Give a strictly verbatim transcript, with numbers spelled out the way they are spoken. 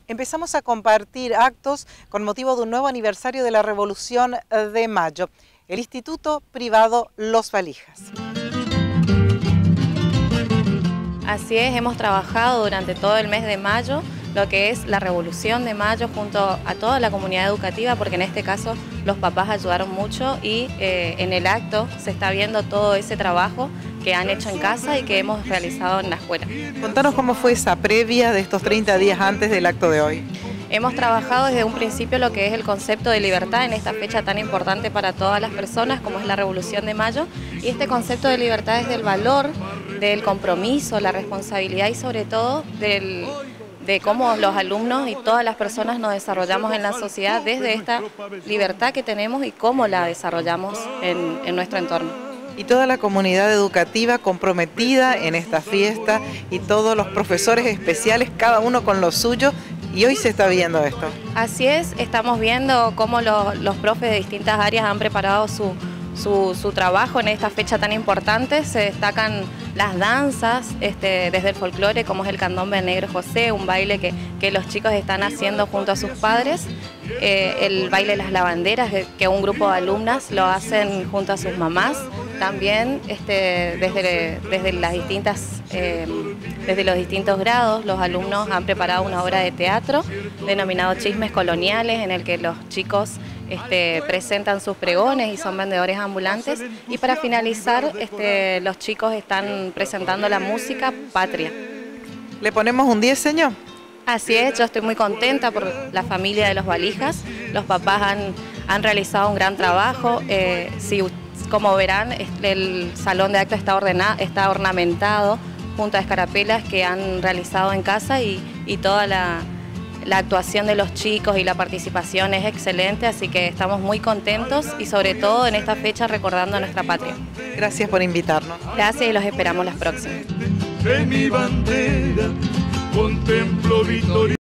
empezamos a compartir actos con motivo de un nuevo aniversario de la Revolución de Mayo. El Instituto Privado Los Valijas. Así es, hemos trabajado durante todo el mes de mayo lo que es la Revolución de Mayo junto a toda la comunidad educativa, porque en este caso los papás ayudaron mucho y eh, en el acto se está viendo todo ese trabajo que han hecho en casa y que hemos realizado en la escuela. Contanos cómo fue esa previa de estos treinta días antes del acto de hoy. Hemos trabajado desde un principio lo que es el concepto de libertad en esta fecha tan importante para todas las personas como es la Revolución de Mayo, y este concepto de libertad es del valor, del compromiso, la responsabilidad y sobre todo del, de cómo los alumnos y todas las personas nos desarrollamos en la sociedad desde esta libertad que tenemos y cómo la desarrollamos en, en nuestro entorno. Y toda la comunidad educativa comprometida en esta fiesta y todos los profesores especiales, cada uno con lo suyo, y hoy se está viendo esto. Así es, estamos viendo cómo los, los profes de distintas áreas han preparado su, su, su trabajo en esta fecha tan importante. Se destacan las danzas, este, desde el folclore, como es el candombe del Negro José, un baile que, que los chicos están haciendo junto a sus padres. Eh, el baile de las lavanderas, que un grupo de alumnas lo hacen junto a sus mamás. También este, desde, desde, las distintas, eh, desde los distintos grados los alumnos han preparado una obra de teatro denominado Chismes Coloniales, en el que los chicos este, presentan sus pregones y son vendedores ambulantes. Y para finalizar, este, los chicos están presentando la música patria. ¿Le ponemos un diez, señor? Así es, yo estoy muy contenta por la familia de Los Valijas. Los papás han, han realizado un gran trabajo. Eh, si, como verán, el salón de actos está, ordenado, está ornamentado junto a escarapelas que han realizado en casa y, y toda la, la actuación de los chicos y la participación es excelente, así que estamos muy contentos y sobre todo en esta fecha recordando a nuestra patria. Gracias por invitarnos. Gracias y los esperamos las próximas. De mi bandera contemplo victoria.